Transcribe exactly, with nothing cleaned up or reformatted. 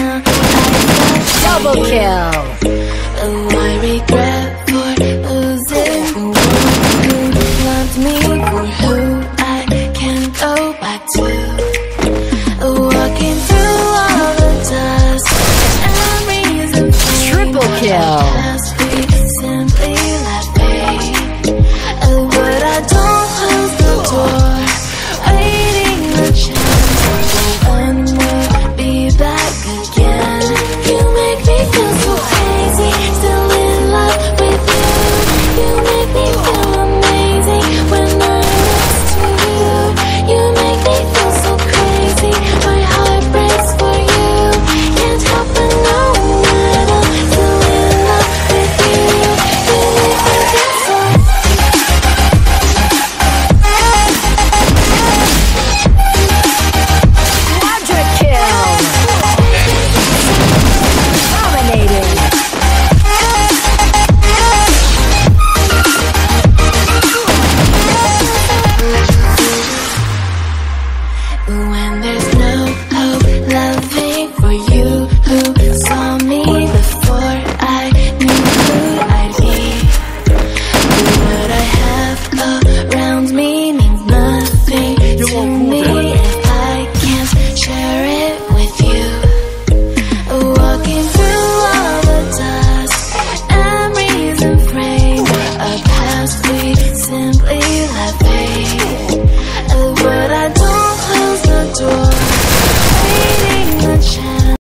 Double kill. Oh, I regret for losing the one who loved me, for who I can't go back to. Walking through all the dust and memories of Triple kill.